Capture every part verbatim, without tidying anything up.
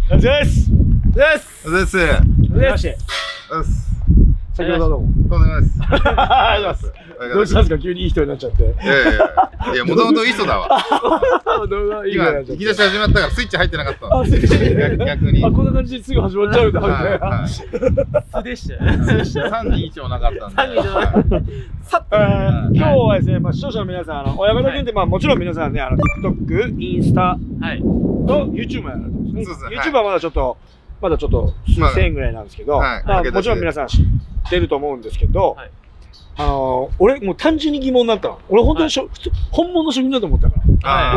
お疲れ様です。です。 です。 です。先ほどどうも。 とんでもないです。 ありがとうございます。どうしたんですか、急にいい人になっちゃって。いやいやいや、もともといい人だわ。今、引き出し始まったからスイッチ入ってなかったの。逆に。あ、こんな感じですぐ始まっちゃうんだ。 素でした。 さんにいちもなかったんで。 今日はですね、まあ視聴者の皆さん、あの親方君ってまあもちろん皆さんね、あの TikTok、インスタと YouTube もやられてますね。YouTube はまだちょっとまだちょっと数千円ぐらいなんですけど、まあもちろん皆さん知ってると思うんですけど。あの俺もう単純に疑問になったの。俺本当にしょ本物の職人だと思ったから。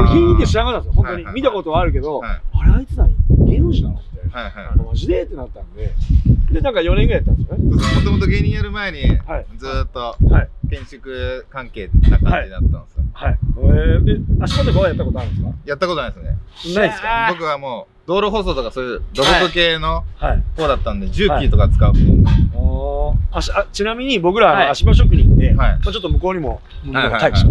俺芸人って知らなかったんですよ。本当に見たことはあるけど、あれあいつ何芸能人なのってマジでってなったんで、でなんかよねんぐらいやったんですよね。 もともと芸人やる前にずっと建築関係な感じだったんですよ。はい。 で足元とかはやったことあるんですか？ やったことないですね。 ないですか？ 僕はもう道路舗装とかそういう土木系の方だったんで重機とか使う方。 あしあちなみに僕ら足場職人で、まあちょっと向こうにも待機して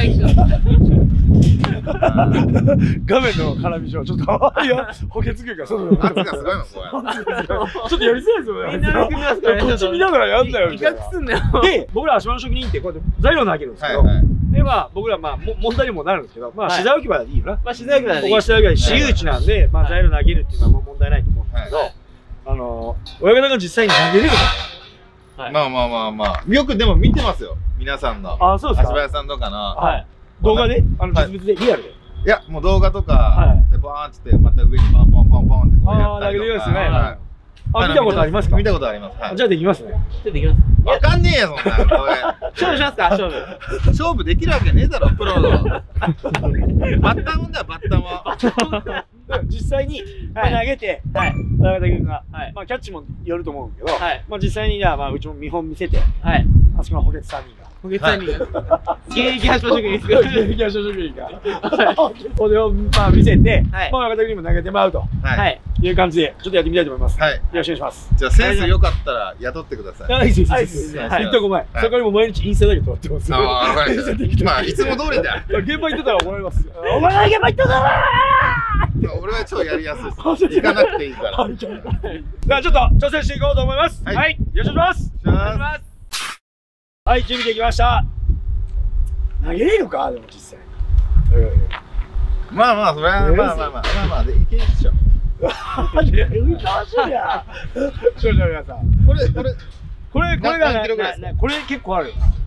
画面の絡み上ちょっといや補欠食いから外で圧がすごいのこれちょっとやりづらいですよね。みんな組みますからね。こっち見ながらやんだよみたいな。で僕ら足場の職人ってこうやって材料投げるんですけど、でまあ僕らまあ問題にもなるんですけど、まあ資材置き場でいいよな。まあ資材置き場でここは資材置き場で私有地なんで、まあ材料投げるっていうのは問題ないと思うんですけど、あの親方が実際に投げれるのか。 まあまあまあまあよくでも見てますよ皆さんの足場屋さんとかの動画であの実物でリアルで。 いやもう動画とかでバーンってまた上にポンポンポンポンってこうやったりとか。ああ投げるようですね。あ見たことありますか？見たことあります。 じゃあできますね。 じゃあできます。 わかんねえよそんな。 勝負しますか勝負。 勝負できるわけねえだろプロの。バッタもんだよバッタも。 実際に投げて、親方君がまあキャッチもよると思うけど、まあ実際にじゃあまあうちも見本見せて、あそこの補欠さんにんが。 補欠さんにんが。現役足場職人ですか？ 現役足場職人が。それをまあ見せて、まあ親方君にも投げてもらうという感じでちょっとやってみたいと思います。よろしくお願いします。 じゃあセンス良かったら雇ってください。 あ、いいですいいです。一個前。そこにも毎日インスタだけ撮ってます。 ああ、わかりました。まあいつも通りだ。 現場行ってたら怒られます。お前が現場行っただろ。 俺は超やりやすいです。行かなくていいから。 じゃあちょっと挑戦していこうと思います。はい、よろしくお願いします。はい、準備できました。投げれるかでも実際。 まあまあそれはまあまあまあまあまあでいけるでしょ。 楽しいや。視聴者の皆さん。これこれこれこれがねこれ結構あるよな。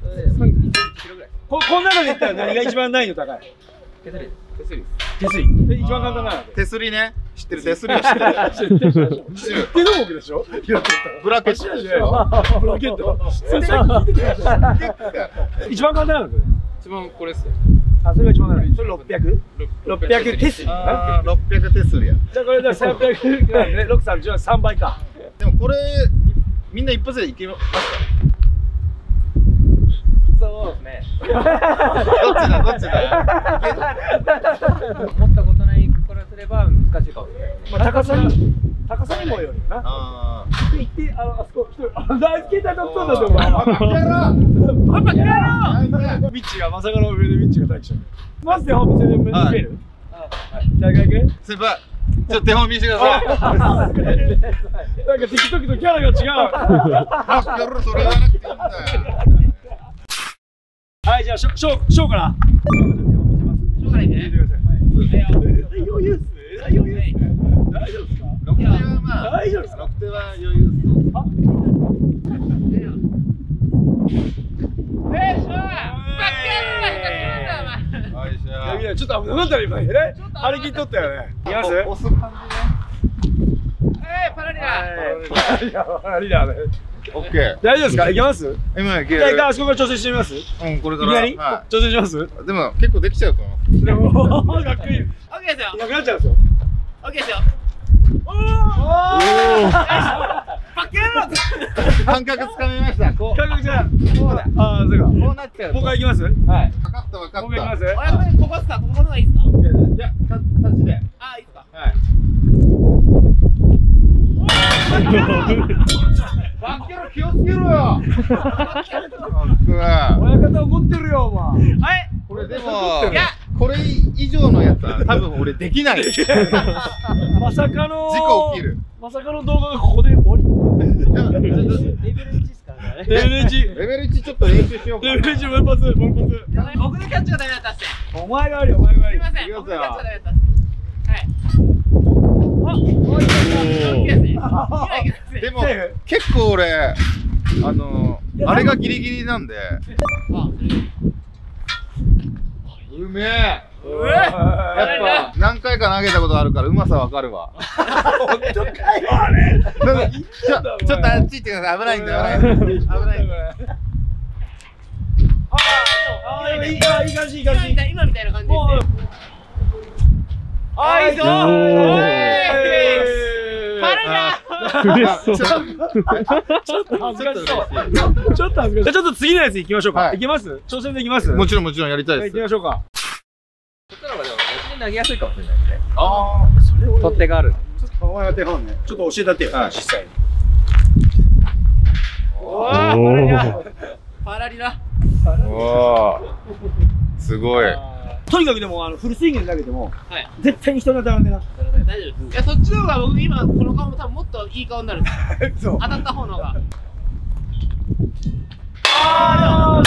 ここの中で言ったら何が一番難易度高い？手すり。手すり。手すり。一番簡単なの。 手すりね。知ってる手すりは知ってる。知ってる。知ってる。 手道具でしょ？ ブラケット。 ブラケット。一番簡単なの。 一番これですよ。 あ、それが一番簡単。それ六百？六百手すり。 ああ、六百手すりや。 じゃあこれで三百なんで六三十は三倍か。 でもこれみんな一発でいけますか？ そうですね。 どっちだどっちだ。 持ったことないからすれば難しいかもしれない。 まあ高さに高さにもよるよな。 ああ。で行ってあのあそこ一人大好きなドクターだと思う。パパキャラ。 パパキャラ。ミッチがまさかの上でミッチが待機してる。マジで本見せて見せる？はい。じゃあ行く？ 先輩。ちょっと手本見せてください。 なんか TikTok とキャラが違う。 あ、やるそれはなくていいんだよ。 はい、じゃあ、しょ、しょう、しょうから。 しょうからいいね。 余裕っすね。余裕っすね。大丈夫ですか。 六手はまあ。 大丈夫ですか。 六手は余裕っす。あ。 え、しょう。バカよいしょ。 いや、ちょっと危なかったね、今ね。張り切っとったよね。いきます。 押す感じね。え、パラリラ。 パラリラね。 オッケー。 大丈夫ですか？いけます？ 今いける。 じゃああそこから挑戦してみます？ うん、これから。 いきなり挑戦します？ でも結構できちゃうと思います。 でもかっこいい。 オッケーですよ。 なくなっちゃうんですよ。 オッケーですよ。おお。 パケロ。 感覚つかみました。こう。 感覚じゃん。こうだ。ああ、そうか。 こうなっちゃう。 もう一回いきます？はい。 分かった分かった。 もう一回いきます？ 親子でここっすか？ここのがいいですか？ いや、タッチで。 ああ、いいですか？ はい。バッケロ気をつけろよ。 親方怒ってるよお前。 はい。 これでもいやこれ以上のやつは多分俺できない。 まさかの事故起きる。 まさかの動画がここで終わり。 レベルいちですからね。 レベルいち。 レベルいちちょっと練習しようか。 レベルいちもう一発、もう一発。 僕のキャッチがダメだったっすね。 お前が悪い、お前が悪い。 すいません。僕のキャッチがダメだったっす。はい。お、おい、 でも結構俺あのあれがギリギリなんで。うめえ。やっぱ何回か投げたことあるからうまさわかるわ。 本当かよあれ。 ちょちょっとあっち行ってください。危ないんだよ。危ない。危ないんだよ。 ああ、いいいい感じいい感じ。 今みたいな感じですね。あ、いいぞ。パラだ。 ちょっと恥ずかしそう。ちょっと恥ずかしい。じゃあちょっと次のやつ行きましょうか。いけます？挑戦できます？ もちろんもちろんやりたいです。 行きましょうか。 そしたらでも別に投げやすいかもしれないですね。 ああ、 それを取っ手がある。 お前やってはんね。ちょっと教えたってよ。実際に。 おお、パラリラ。パラリラ。 おお。すごい。 とにかくでもあのフルスイングで投げても絶対に人に当たらんでな。 大丈夫です。いやそっちの方が僕今この顔も多分もっといい顔になるんです。当たった方の方が。ああ。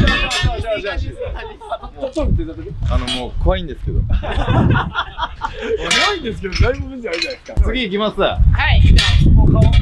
あのもう怖いんですけど。 怖いんですけどだいぶ分じゃないじゃないですか。 次行きます。 はい。行きます。 もう顔顔狙って。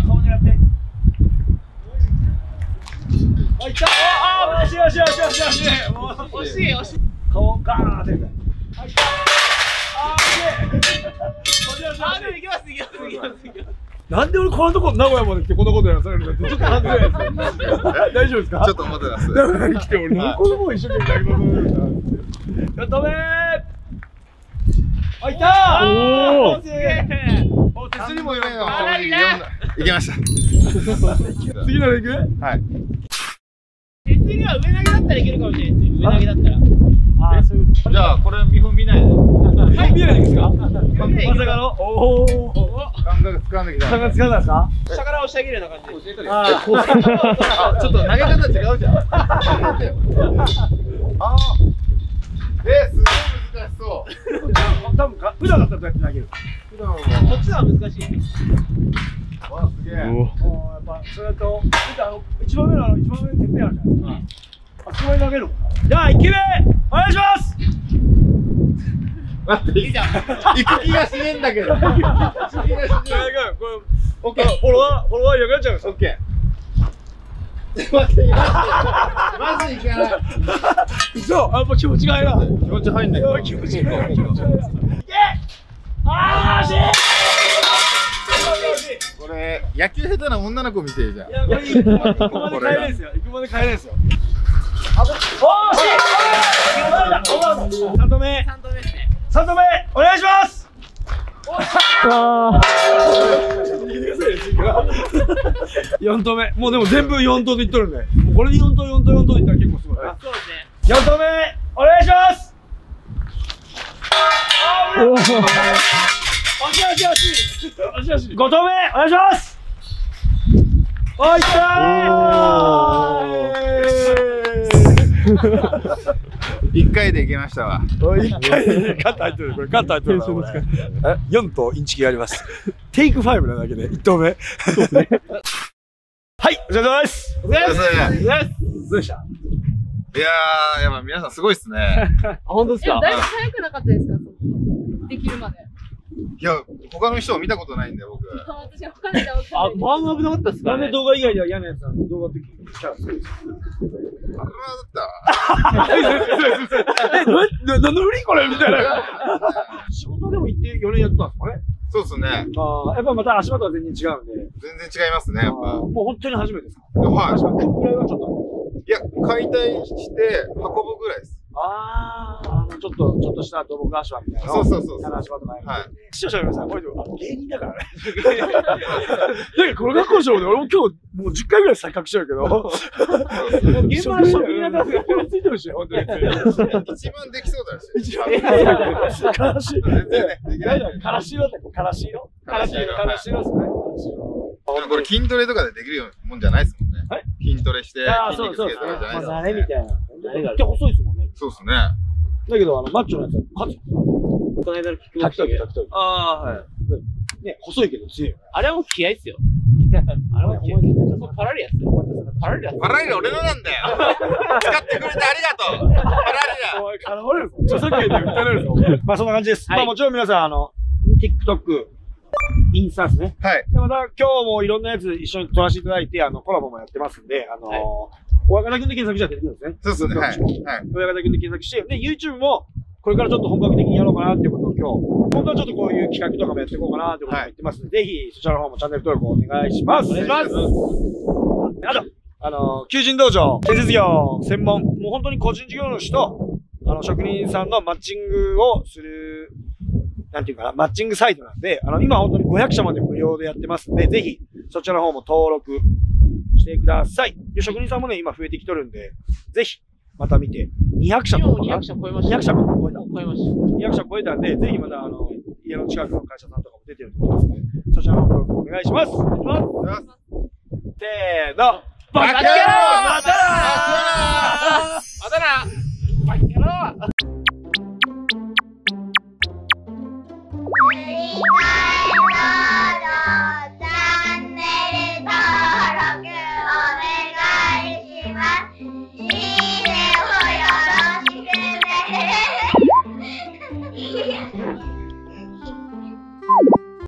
あいった。ああ惜しい惜しい惜しい惜しい惜しい。 惜しい惜しい。 顔ガーンって。あいった。ああ惜しい。 あでも行きます行きます行きます行きます。 なんで俺こんなとこ名古屋まで来てこんなことやらされるのってちょっと恥ずかしいです。大丈夫ですか？ ちょっと思ってます。 名古屋に来て俺何個でも一生懸命やりことするんだ。やっためー。あいったー。おお。すげえ。 お手すりもいないの。行きました。 次ので行く？ はい。 手すりは上投げだったらいけるかもしれないです。上投げだったら。 ああそういう。 じゃあこれ見本見ないで。 はい見ないですか？まさかの。おお。 感覚掴んできた。 感覚掴んだんですか？ 下から押してあげるような感じで。 ああ。 ちょっと投げ方違うじゃん。ああ。え、すごい難しそう。 多分普段だったらどうやって投げる？ 普段はこっちは難しい。 わあすげえ。 もうやっぱそれと一番上のあの一番上にてっぺんあるじゃないですか。あそこに投げる。じゃあ一球目お願いします。 待っていいじゃん。行く気がしねえんだけど。行く気がしねえ。オッケー。フォロワーフォロワーいなくなっちゃいます。オッケー。待ってまずいかない。 嘘。あもう気持ちがいいな。 気持ち入んない。 気持ちがいい。気持ちがいい。いけ。ああ惜しい。 これ野球下手な女の子みてえじゃん。 いやこれ行くまで帰れんすよ。行くまで帰れんすよ。おー惜しい。三度目。 三度目ですね。 三度目お願いします。四投目もうでも全部四投でいっとるんで、もうこれで四投四投四投でいったら結構すごい。 そうですね。 四投目お願いします。惜しい惜しい惜しい惜しい惜しい。五投目お願いします。おいったー。 一回でいけましたわ。 一回でカット入ってる。これカット入ってる。え、四投インチキやります。テイクファイブなだけで一投目。はい、お疲れ様です。 お疲れ様です。 どうでした？ いやー、やっぱ皆さんすごいですね。 あ、本当ですか？ だいぶ早くなかったですか？できるまで。 いや、他の人を見たことないんで、僕。 私は他の人は分かあ、 んない。 マンアップなかったっすか？なんで動画以外では嫌なやつなの？動画的に来たら。 あれだったえ、な、な、なにこれみたいな。仕事でも行ってよねんやったんですかね？ そうですね。 ああ、やっぱまた足元は全然違うんで。 全然違いますね、やっぱ。 もう本当に初めてですか？ はい。 足元ぐらいはちょっと。 いや、解体して運ぶぐらいです。 ああ、あのちょっと、ちょっとした土木足場みたいな。 そうそうそう。 足場とか。 はい。 視聴者の皆さん、これでも芸人だからね。なんかこの学校賞で俺も今日もうじゅっかいぐらい錯覚してるけど。もう現場の職人だからこれついてほしい、本当に。 一番できそうだし。 一番。からし。 全然ね。 からし色ってからし色。からし色。からし色ですね。 これ筋トレとかでできるもんじゃないですもんね。筋トレして筋肉つけるとかじゃないですもんね。 慣れみたいな。慣れが細いですもんね。 そうですね。 だけど、あの、マッチョのやつは勝つ。 この間のキックボクシング。 ああ、はい。ね、細いけど強い。 あれはもう気合いっすよ。あれは気合い。パラリアっすよ。パラリア。 パラリア俺のなんだよ。使ってくれてありがとう。パラリア。 おい、あの、俺、著作権で訴えられるぞ。まあそんな感じです。まあもちろん皆さん、あの、TikTok、インスタですね。 はい。 で、また今日もいろんなやつ一緒に撮らせていただいて、あの、コラボもやってますんで、あの、親方くんで検索したら出てくるんですね。 そうですね。はい。 親方くんで検索して、で、YouTube も、これからちょっと本格的にやろうかなっていうことを今日、本当はちょっとこういう企画とかもやっていこうかなっていうことを言ってますので、ぜひそちらの方もチャンネル登録お願いします。お願いします。あと、あの、求人道場、建設業専門、もう本当に個人事業主と、あの、職人さんのマッチングをする、なんていうかな、マッチングサイトなんで、あの、今本当にごひゃくしゃまで無料でやってますんで、ぜひ、そちらの方も登録してください。で、職人さんもね、今増えてきとるんで、ぜひ、また見て、にひゃくしゃとかにひゃくしゃ超えました。 にひゃくしゃ超えた。 超えました。 にひゃくしゃ超えたんで、ぜひまた、あの、家の近くの会社さんとかも出てると思いますので、そちらの登録お願いします。お願いします。せーの、バカ